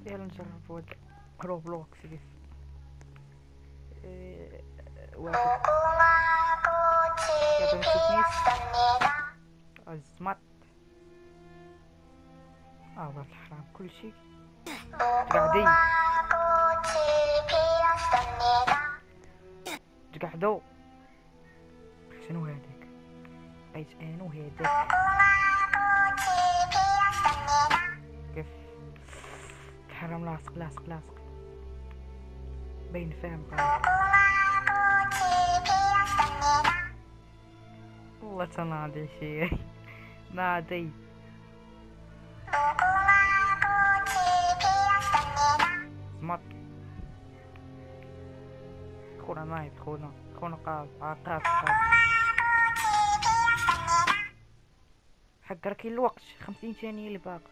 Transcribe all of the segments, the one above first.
يلا نجرب هاد روبلوكس كيف واحد يعطيني تشوفنيش الزمط ولد الحرام كلشي تقعدي تقعدو شنو هذاك بقيت انا وهذاك كيف الحرام لاصق باين فاهم والله تناضي شي ناضي زمط خونا نايض خونا قاف عقاب حق راه كاين الوقت 50 ثانية اللي باقي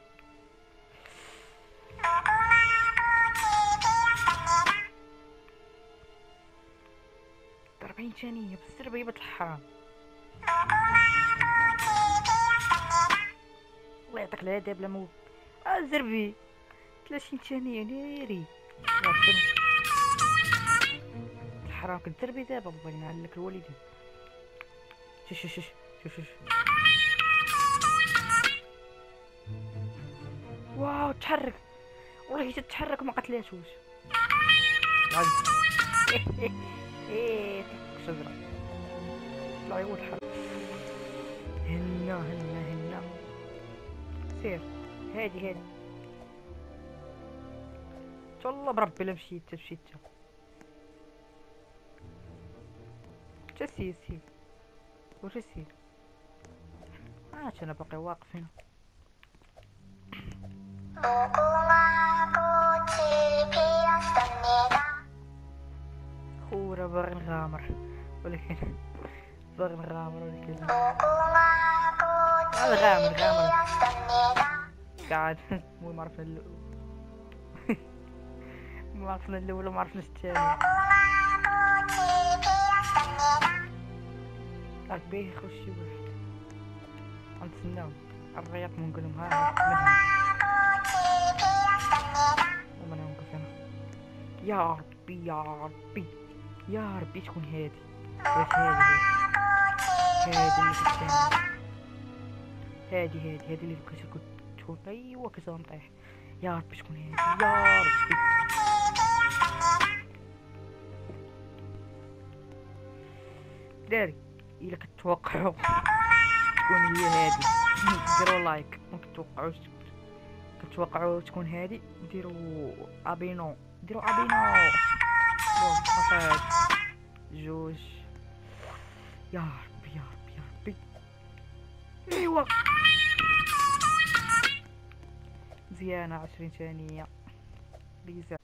40 ثانية بس سير بيبة الحرام الله يعطيك الهدايا بلا مو زربي 30 ثانية ناري الحرام كتزربي دابا بابا نعلك الوالدين شوش واو تحرك والله تتحرك وما قتلاتوش ايه شجرة طلع يقول حرك هنا سير هادي والله بربي لا مشيت سير واش سير انا باقي واقف هنا خورا باغي نغامر ولكن غامر قاعد المهم عرفنا ما عرفنا الاول وما عرفناش الثاني راك باغي يخرج شي واحد غنتسناو الرياض نقولهم ها وما نوقف هنا يا ربي شكون هادي واش هادي اللي كنت تكون ايوا كنت نطيح يا ربي شكون هادي يا ربي داري الا كتوقعوا تكون هي هادي ديروا لايك ما كتوقعوا تكون هادي ديروا ابينو صافي جوج يا ربي ايوا مزيانة 20 ثانية بيزا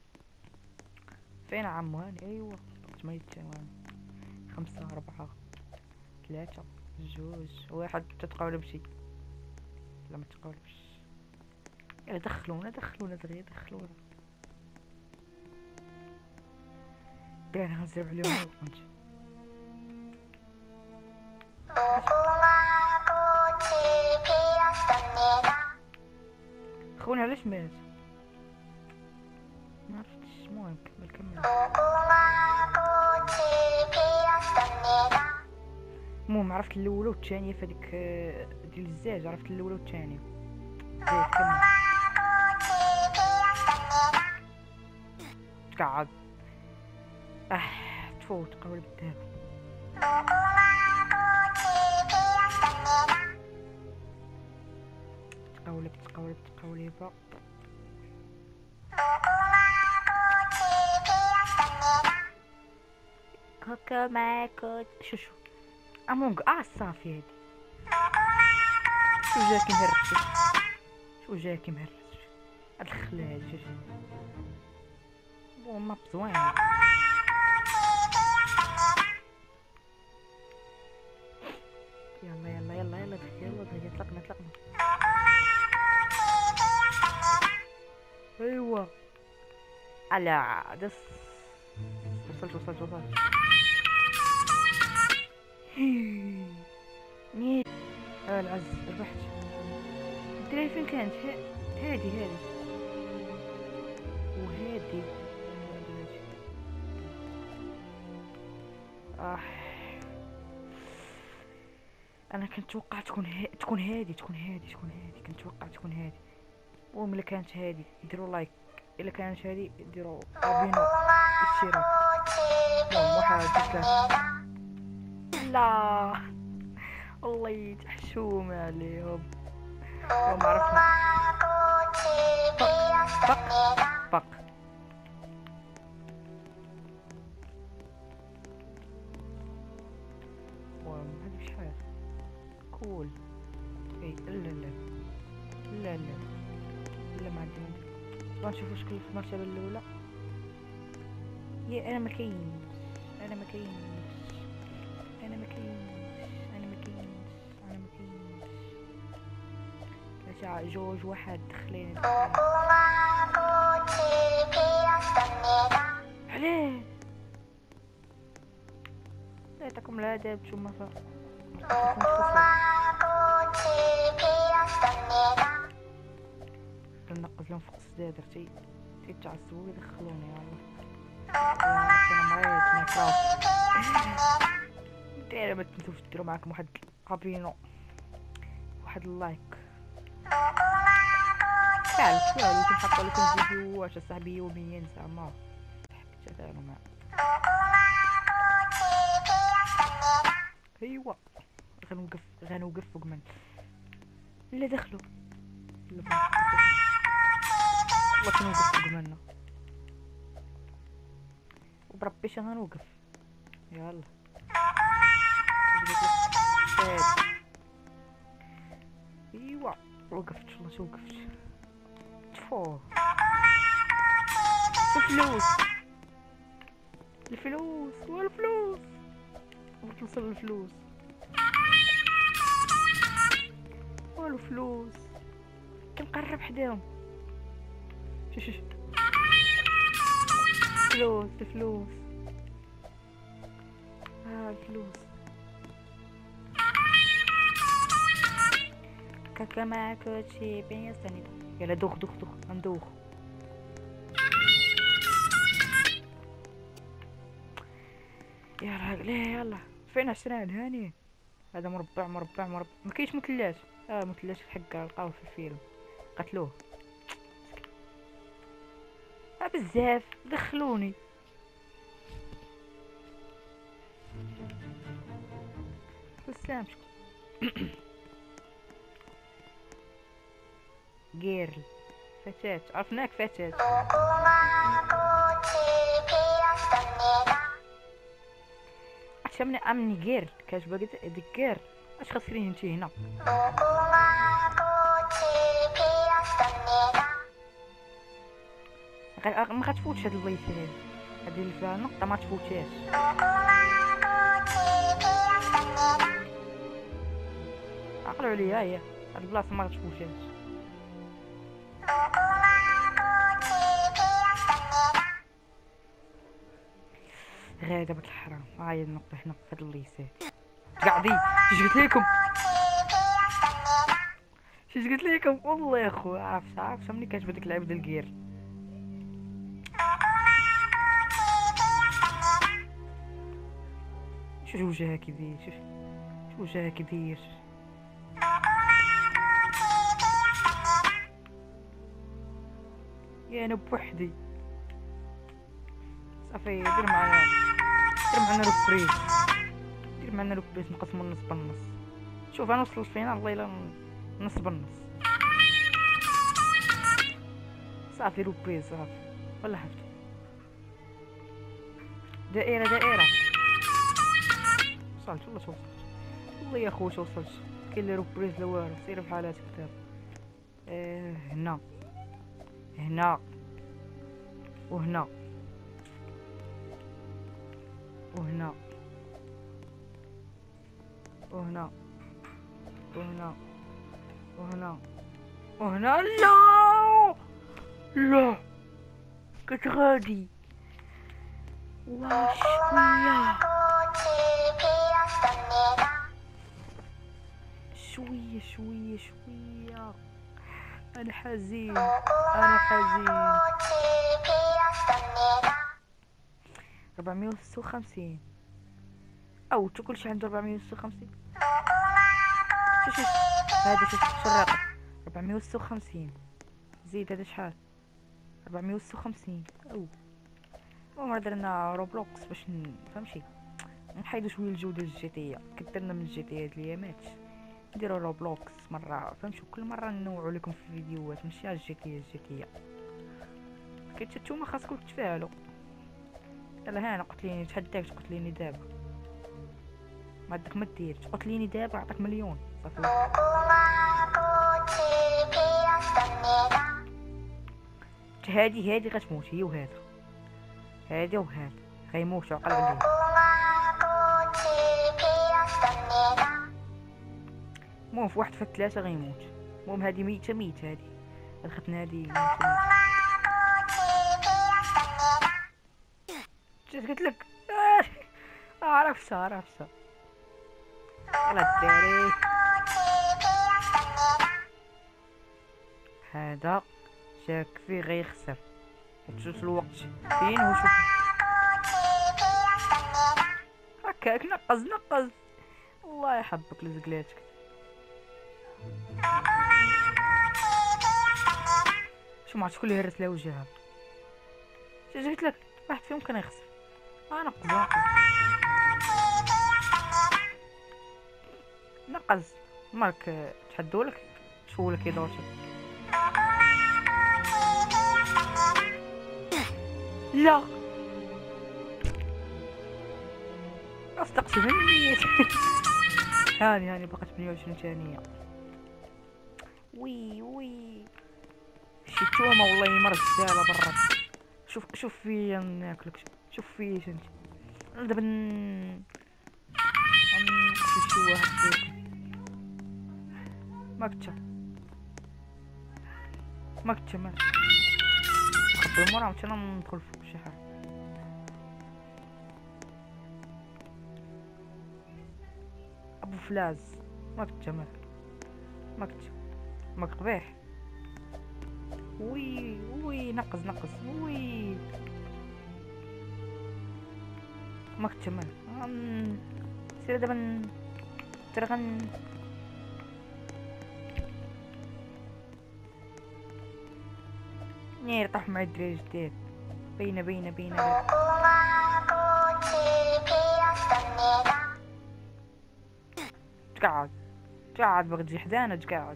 فين عمو هاني ايوا 8 ثواني 5 4 3 2 1 تتقاولوا بشي لا ما تقاولوش يلا دخلونا دغيا دخلونا بين غنزرب عليهم كنت خونا علاش مات ما عرفتش المهم كمل المهم عرفت الاولى والثانيه فهاديك ديال الزاج عرفت الاولى والثانيه زيد كمل تقعد تفوت قول بالدهب تقولي با كوكو ماكو شو امونغ صافي هادي شو جاكي مهرس هاد الخلاج ما بزوين يلا طلقنا ايوا على دس وصلت نيت العز ربحت. الدراري فين كانت؟ هادي هادي انا كنتوقع تكون هادي كنتوقع تكون هادي. وملي كانت هادي ديروا لايك، الا كانت هادي ديروا ابينو اشتراك. المهم واحد ثلاثة. لا والله تحشوم عليهم وما عرفنا. بق هذا شحال كول. اي لا ما عندي نشوفوا شكون في المرتبه الاولى. يا انا ما كاينش لا جوج واحد دخلين. علاه لا يعطيكم العذاب نتوما ننقز لهم فوق السدادر تيتعصبوا ويدخلوني. انا مريض دايره. ما تنسوش ديروا معاكم واحد ابينو واحد اللايك. تعالوا كنحطوا لكم فيديوهات اصاحبي يوميا زعما تعالوا معايا. ايوا غنوقف فوق من لا دخلوا والله كنوقف فوق منا وبربي شي غنوقف. يلا ايوا وقفت والله توقفت. تفو الفلوس بغيت نوصل للفلوس والو فلوس. كنقرب حداهم. شوف الفلوس الفلوس كاكا معاك هادشي بين يستني. يلا دوخ ندوخ. يلا فين 20 هاني. هذا مربع ما كاينش مثلث. مثلث في حقه لقاوه في الفيلم قتلوه. بزاف دخلوني. بسلام جيرل فتاة عرفناك فتاة. عشان امني جيرل كاتبه ديك جيرل. اش خسرين انتي هنا. ما غتفوتش هاد البلايص هادي اللي فيها نقطه ما تفوتهاش. عقلوا عليا هي هاد البلاصه ما غتفوتهاش. غير دابا الحرام هاي النقطه هنا في هاد الليسات قاعدي. اش قلت لكم والله يا خو. عارف ملي كتبدا ديك اللعبه ديال الكير. شوف وجهها كيدير. شوف وجهها كيدير. يا انا بوحدي صافي. دير معنا روبريز نقسمو النص بالنص. شوف انا وصلت فينا الله الا نص بالنص. صافي روبريز صافي ولا حفت. دائرة وصلت والله يا خويا وصلت. كاين لي روبريز لا والو. سير بحال هاد كتاب. هنا وهنا لا كنت غادي. واش شوية. انا حزين 456. او تو كلشي عنده 456. شوف هذا، شوف الرقم 456 زيد هذا شحال 456. او المهم درنا روبلوكس باش نفهمشي نحيدو شويه الجوده الجي كدرنا من الجي تي هاد الايامات، نديرو روبلوكس مره فهمتوا، كل مره ننوعوا لكم في الفيديوهات ماشي على الجي تي كيت نتوما خاصكم تتفاعلوا. يلا ها انا قلت ليني تحداك تقتل ليني دابا، ما عندك ما دير تقتل ليني دابا نعطيك مليون صافي. هادي غتموت هي وهذا، هادي وهذا غيموتوا عقل عليه. المهم في واحد في الثلاثة غيموت. المهم هادي ميتة هادي الختنا هادي ميتة. جات قلت لك عرفتها يلا الدراري. هذا شاك فيه غيخسر، تشوف الوقت فين هو. شوف هكاك نقز الله يحبك لزقلاتك. شو ما عرفت شكون اللي هرس لها وجهها. قلت لك واحد فيهم كان يخسر. نقز مالك تحدولك شو لك يدورش. لا اصدقت 800. هاني بقت 28 ثانية. وي شي تومة والله مرة زبالة برا. شوف فيا ناكلك، شوف فيا انت دابا نقتل شي واحد فيكم. ما كنت مال نخبي المرا مشي ندخل فوق شي حاجة. ابو فلاز ما كنت قبيح. وي نقز وي ما كنت مال سير دابا ترغن. نير طاح مع الدراري جداد. بينا تقعد بغيت تجي حدانا تقعد.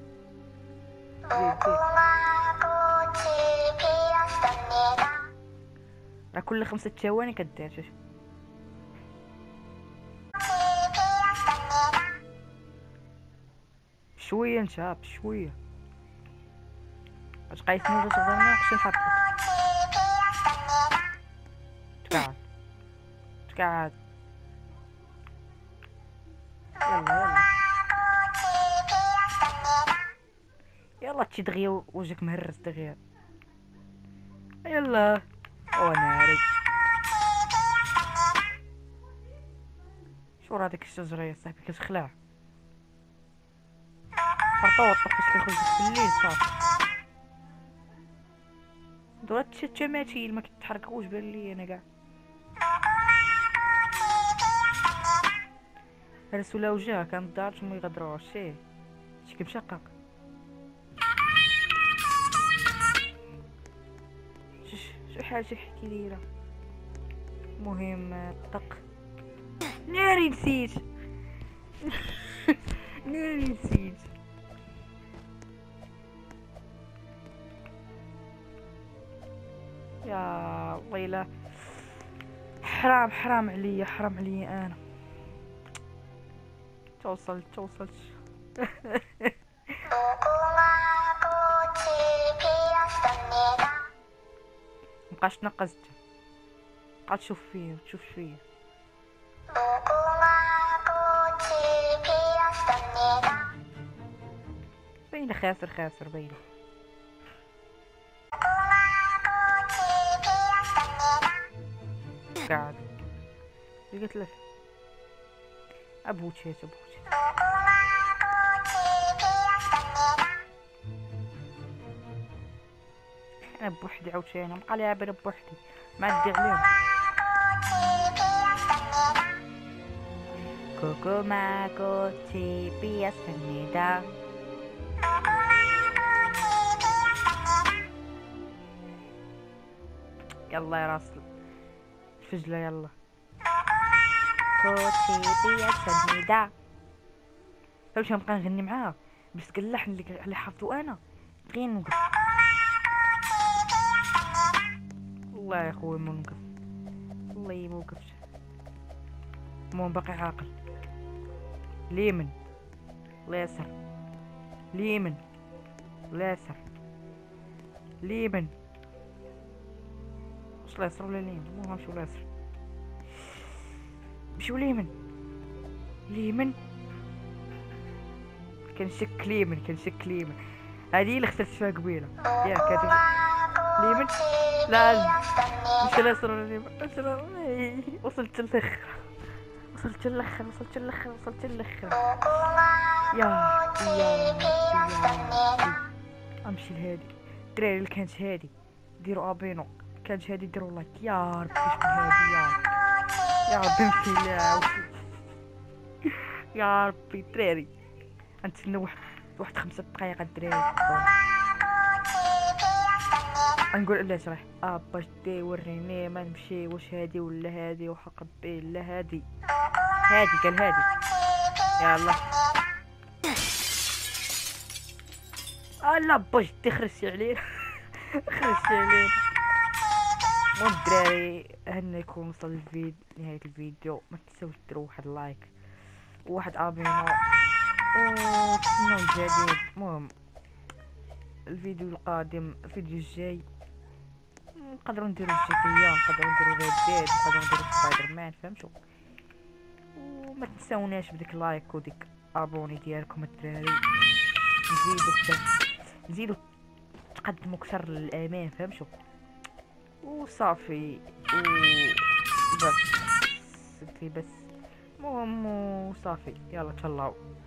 راه كل 5 ثواني كدير. شوف شويه انت بشويه اش قايسني ولا تغير ناقص نحطك. تقعد يلا تشي دغيا وجهك مهرس دغيا. يلا وناري شو راه ديك الشجره يا صاحبي كتخلع فرطوط فاش كيخرج في الليل صافي. دورات التماثيل ما كيتحركوش بان لي انا كاع. هرسوا لها وجهها كان دارت ما يغدروش شي كيمشقق. شو حاجه حكي لينا. المهم طق ناري نسيت. يا ويله حرام عليا انا توصلت. مبقاش تنقزت قاعد تشوف فيا باينه خاسر باينه. قاعد قلت لك ابوتشيت انا بوحدي عاوتاني نبقى لعب انا بوحدي ما عندي عليهم. 고구마 꽃이 피었습니다. يلا يا راس الفجلة يلا. 꽃이 피었습니다. واش غنبقى نغني معاها بس اللحن اللي حافظو انا غير نوقف. والله يا خويا ما نوقف، والله ما وقفش. المهم باقي عاقل. اليمين اليسار، اليمين اليسار، اليمين. واش اليسار ولا اليمين؟ المهم نمشيو اليسار، نمشيو اليمين. اليمين كنشك اليمين، كنشك اليمين. هادي اللي خسرت فيها قبيله ياك هادي اليمين. لا مش اليسار ولا اليمين. وصلت الاخر، وصلت الاخر، وصلت الاخر، وصلت الاخر. يا امشي لهادي. الدراري اللي كانت هادي ديروا ابينو، كانت هادي ديروا لايك. يا ربي شكون هادي؟ يا ربي نمشي لها. يا ربي الدراري غنتسنى واحد 5 دقايق الدراري. نقول لا شرح باش دي وريني ما نمشي واش هادي ولا هادي وحق ربي لا هادي. هادي قال هادي. يلا لا باش دي خرجتي عليه. خرجتي عليه. المهم الدراري هنا يكون وصل الفيديو نهاية الفيديو. ما تنساوش ديروا واحد لايك وواحد ابينو وتسناو الجديد. المهم الفيديو القادم، الفيديو الجاي نقدروا نديرو الجيتيا، نقدروا نديرو ريد ديد، نقدروا نديرو سبايدر مان، فهمتوا؟ وما تنساوناش بديك لايك وديك ابوني ديالكم الدراري. نزيدو تقدموا اكثر للامام، فهمتوا؟ وصافي بس المهم وصافي. يلا تهلاو.